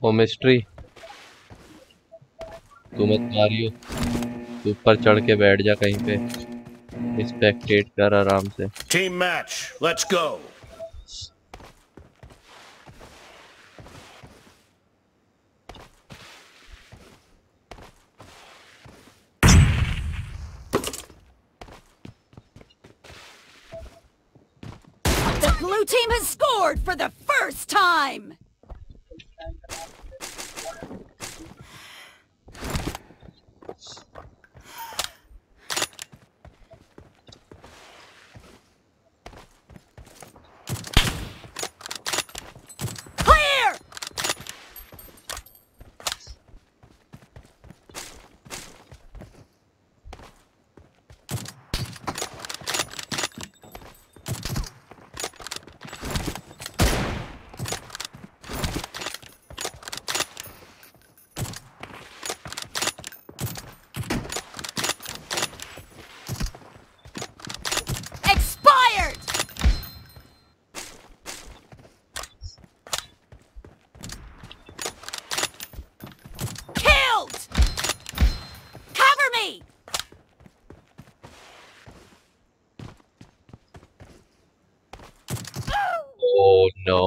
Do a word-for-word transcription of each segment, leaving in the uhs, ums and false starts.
ओ mystery, तू मत Mario, तू ऊपर चढ़ के बैठ जा कहीं पे, स्पेक्टेट कर आराम से। Team match, let's go. The blue team has scored for the first time. Oh no.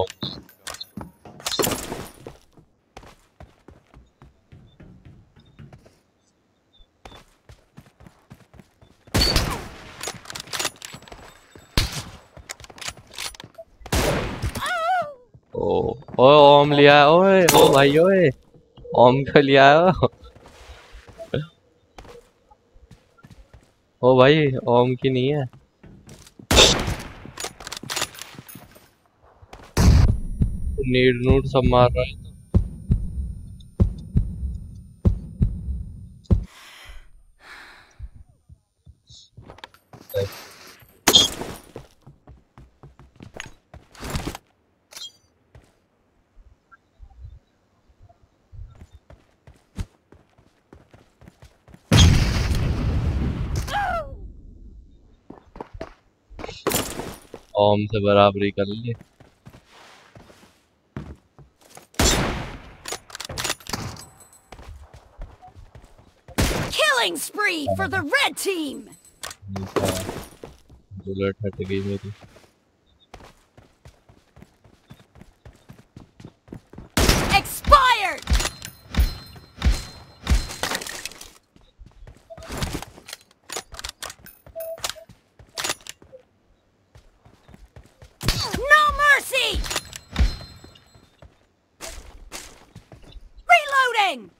ओ ओए ओम लिया है, ओए ओ भाई ओए ओम को लिया है। ओ भाई ओम की नहीं है। नीड नूड सब मार रहा है। ओम से बराबरी कर ली। Killing spree for the red team. Bullet हट गई मेरी। Expired. No mercy. Reloading.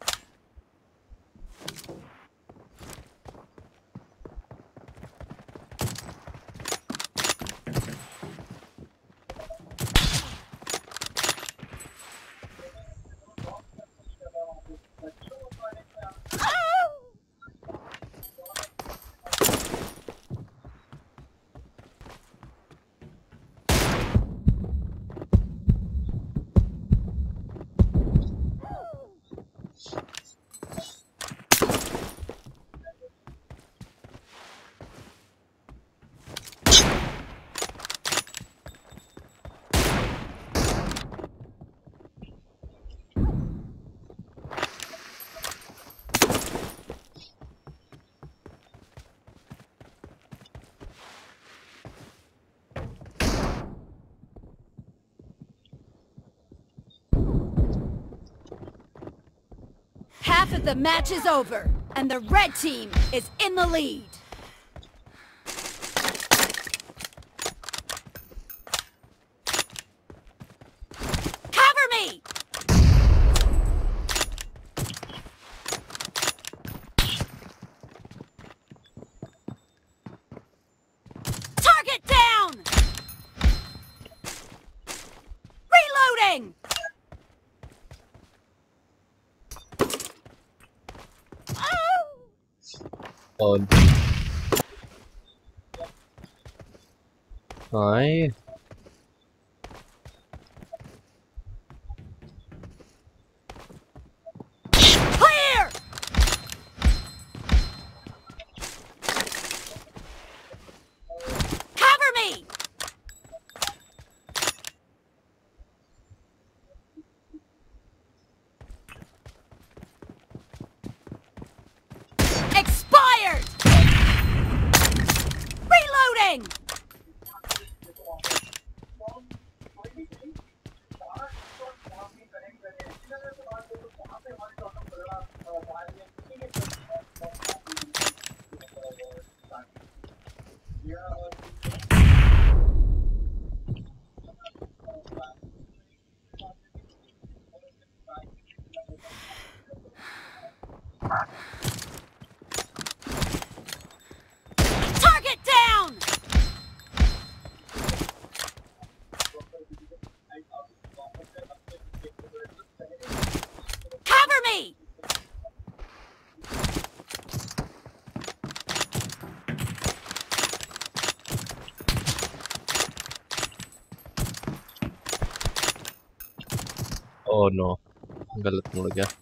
Half of the match is over, and the red team is in the lead. Cover me! Target down! Reloading! और आए Clear! Cover me! Target down! Cover me! Oh no, गलत मुड़ गया।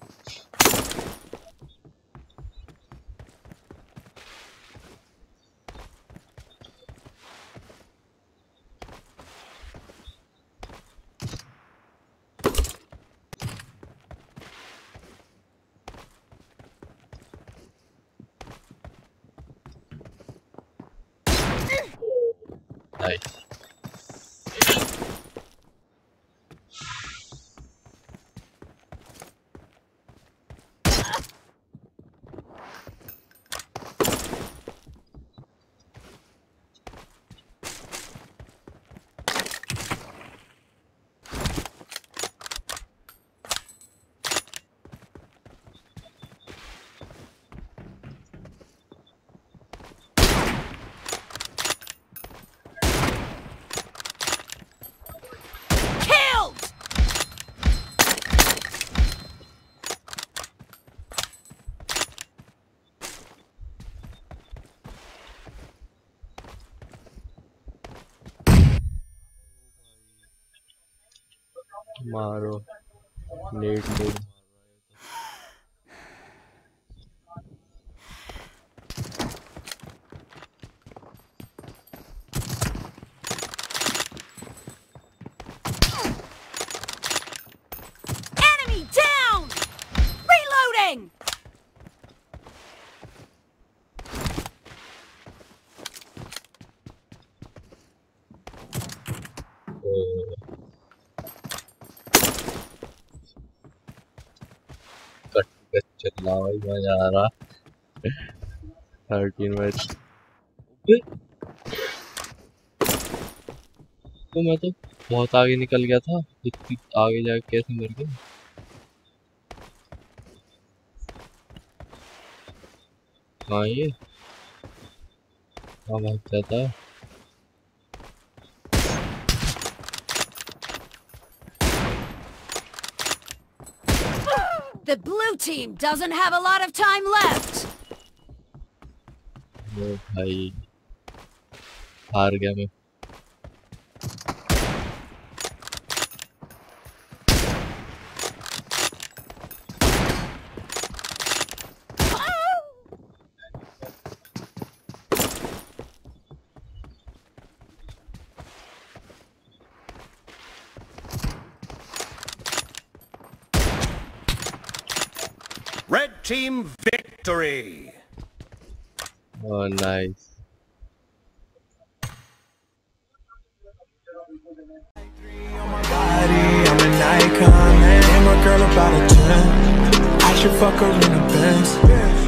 Nice. मारो नेट लोड। Enemy down! Reloading! चला भाई, मजा आ रहा। थर्टीन मैच तो मैं तो बहुत आगे निकल गया था, इतनी आगे जाके कैसे मर गया। हाँ ये कहाँ भाग जाता है। The blue team doesn't have a lot of time left. ओ भाई हार गया मैं। Red team victory. Oh, nice. I'm an icon, man. And my girl about a ten. I should fuck her in the Benz.